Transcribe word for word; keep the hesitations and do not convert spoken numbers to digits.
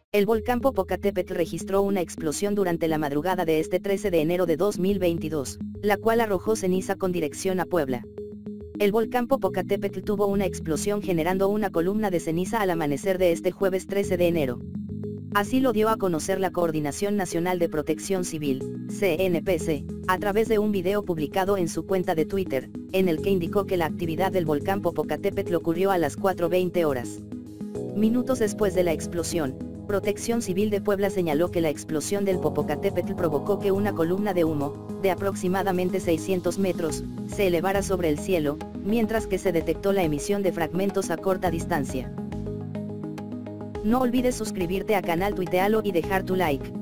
El volcán Popocatépetl registró una explosión durante la madrugada de este trece de enero de dos mil veintidós, la cual arrojó ceniza con dirección a Puebla. El volcán Popocatépetl tuvo una explosión generando una columna de ceniza al amanecer de este jueves trece de enero. Así lo dio a conocer la Coordinación Nacional de Protección Civil, C N P C, a través de un video publicado en su cuenta de Twitter, en el que indicó que la actividad del volcán Popocatépetl ocurrió a las cuatro veinte horas. Minutos después de la explosión, Protección Civil de Puebla señaló que la explosión del Popocatépetl provocó que una columna de humo, de aproximadamente seiscientos metros, se elevara sobre el cielo, mientras que se detectó la emisión de fragmentos a corta distancia. No olvides suscribirte a canal, tuitealo y dejar tu like.